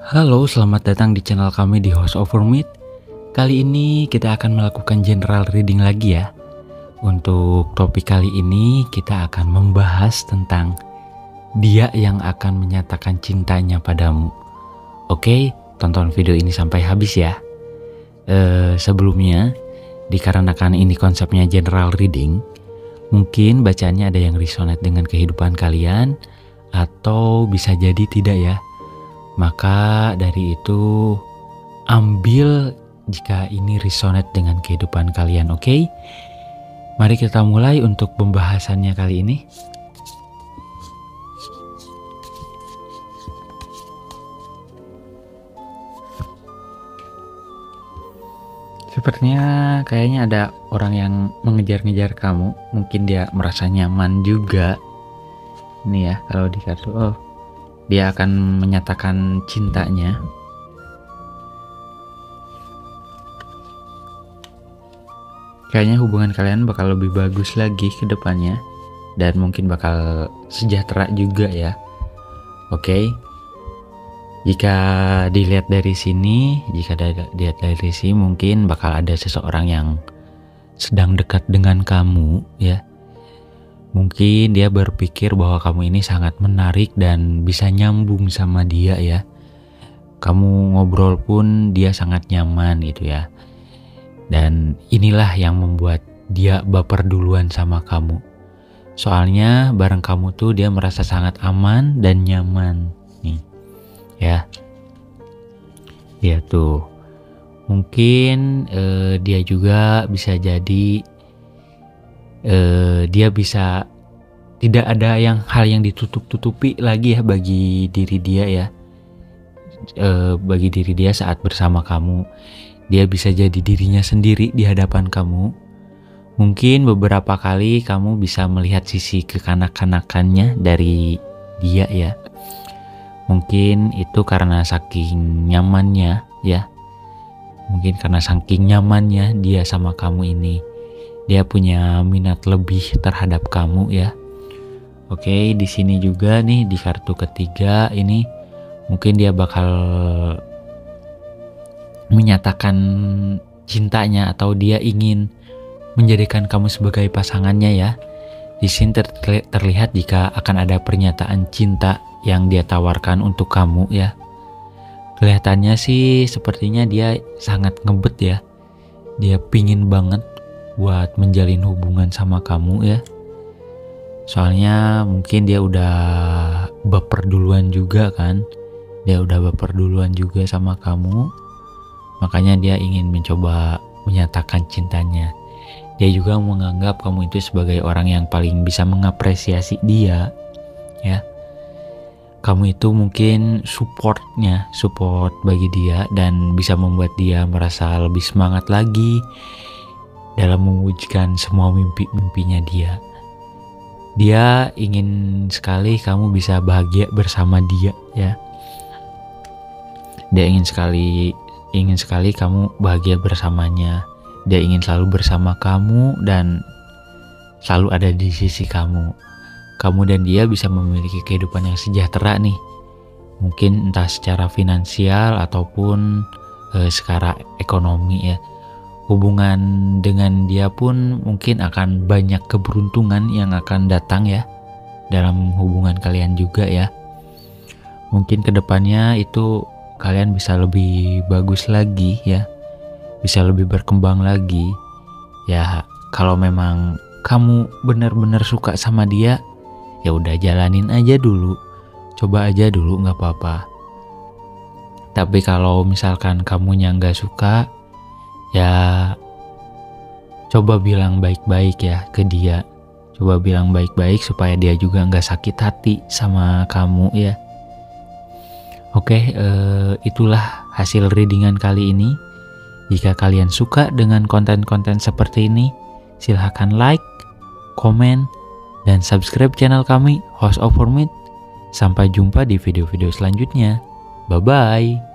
Halo, selamat datang di channel kami di House Over Meet. Kali ini kita akan melakukan general reading lagi ya. Untuk topik kali ini kita akan membahas tentang dia yang akan menyatakan cintanya padamu. Oke, tonton video ini sampai habis ya. Sebelumnya, dikarenakan ini konsepnya general reading, mungkin bacaannya ada yang resonate dengan kehidupan kalian atau bisa jadi tidak ya. Maka dari itu ambil jika ini resonate dengan kehidupan kalian, oke? Mari kita mulai untuk pembahasannya kali ini. Sepertinya kayaknya ada orang yang mengejar-ngejar kamu. Mungkin dia merasa nyaman juga. Ini ya, kalau di kartu dia akan menyatakan cintanya. Kayaknya hubungan kalian bakal lebih bagus lagi ke depannya. Dan mungkin bakal sejahtera juga ya. Oke. Jika dilihat dari sini, mungkin bakal ada seseorang yang sedang dekat dengan kamu ya. Mungkin dia berpikir bahwa kamu ini sangat menarik dan bisa nyambung sama dia ya. Kamu ngobrol pun dia sangat nyaman gitu ya. Dan inilah yang membuat dia baper duluan sama kamu. Soalnya bareng kamu tuh dia merasa sangat aman dan nyaman nih. Ya. Dia tuh. Mungkin dia juga bisa jadi dia bisa tidak ada hal yang ditutup-tutupi lagi ya bagi diri dia ya. Bagi diri dia saat bersama kamu, dia bisa jadi dirinya sendiri di hadapan kamu. Mungkin beberapa kali kamu bisa melihat sisi kekanak-kanakannya dari dia ya. Mungkin itu karena saking nyamannya ya. Mungkin karena saking nyamannya dia sama kamu ini. Dia punya minat lebih terhadap kamu ya. Oke, di sini juga nih di kartu ketiga ini mungkin dia bakal menyatakan cintanya atau dia ingin menjadikan kamu sebagai pasangannya ya. Di sini terlihat jika akan ada pernyataan cinta yang dia tawarkan untuk kamu ya. Kelihatannya sih sepertinya dia sangat ngebet ya. Dia pingin banget buat menjalin hubungan sama kamu ya. Soalnya mungkin dia udah baper duluan juga kan. Dia udah baper duluan juga sama kamu. Makanya dia ingin mencoba menyatakan cintanya. Dia juga menganggap kamu itu sebagai orang yang paling bisa mengapresiasi dia ya. Kamu itu mungkin support bagi dia dan bisa membuat dia merasa lebih semangat lagi dalam mewujudkan semua mimpi-mimpinya dia. Dia ingin sekali kamu bisa bahagia bersama dia ya. Dia ingin sekali kamu bahagia bersamanya. Dia ingin selalu bersama kamu dan selalu ada di sisi kamu. Kamu dan dia bisa memiliki kehidupan yang sejahtera nih. Mungkin entah secara finansial ataupun secara ekonomi ya. Hubungan dengan dia pun mungkin akan banyak keberuntungan yang akan datang ya dalam hubungan kalian juga ya. Mungkin kedepannya itu kalian bisa lebih bagus lagi ya, bisa lebih berkembang lagi ya. Kalau memang kamu benar-benar suka sama dia, ya udah jalanin aja dulu, coba aja dulu nggak apa-apa. Tapi kalau misalkan kamunya nggak suka, ya coba bilang baik-baik ya ke dia. Coba bilang baik-baik supaya dia juga nggak sakit hati sama kamu ya. Oke, itulah hasil readingan kali ini. Jika kalian suka dengan konten-konten seperti ini, silahkan like, komen, dan subscribe channel kami House Over Meet. Sampai jumpa di video-video selanjutnya. Bye-bye.